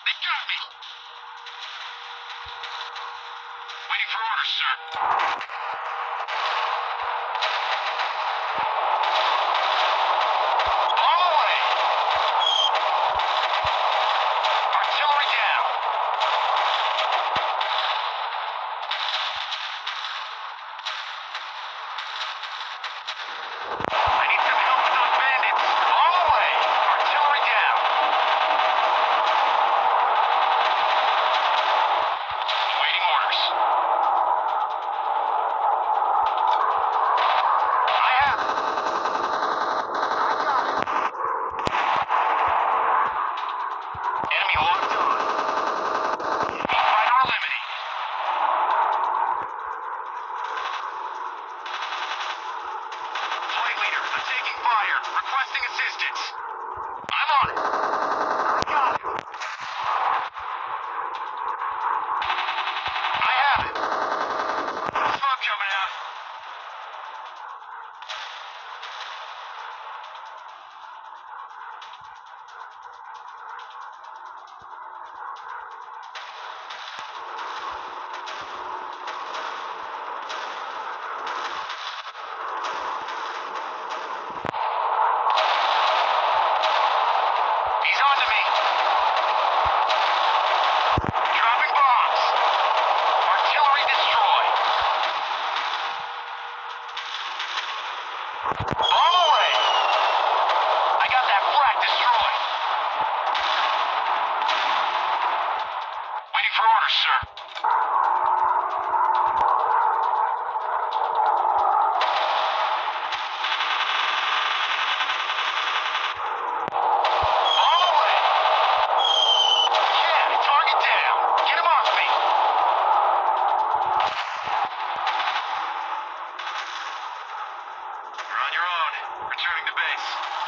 They got me! Waiting for orders, sir. On the way! Artillery down! I need some help with those bandits! On the way! Artillery down! Awaiting orders. I have it! Enemy locked on. Fighter eliminated. Flight leader, I'm taking fire. Requesting assistance. I'm on it. I got it. I have it. Smoke coming out. He's on to me. Dropping bombs. Artillery destroyed. Bomb away. I got that flak destroyed. Waiting for orders, sir. Bomb away. Yeah, target down. Get him off me. You're on your own. Returning to base.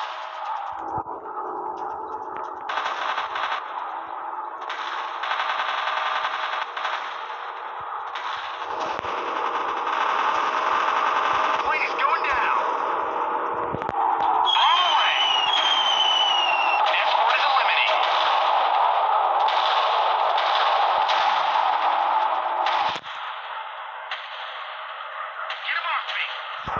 Plane is going down. Bomb away. Escort is eliminated. Get him off me.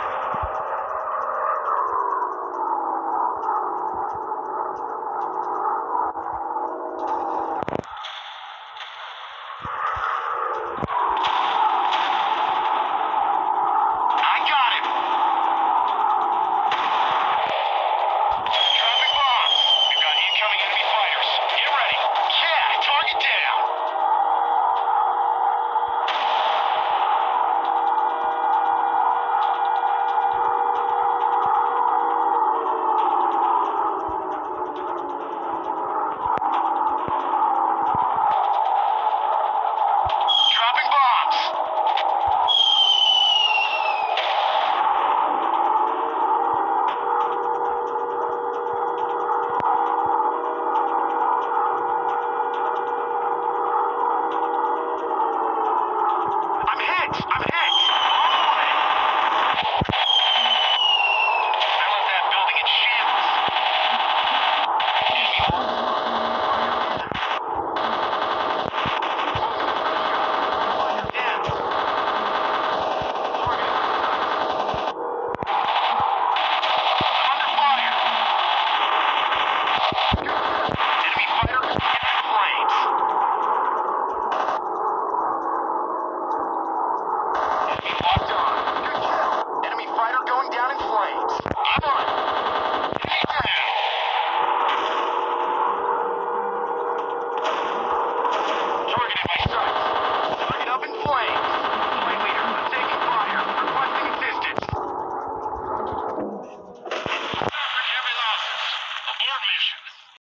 I got him. Dropping bombs. We've got incoming enemy fire.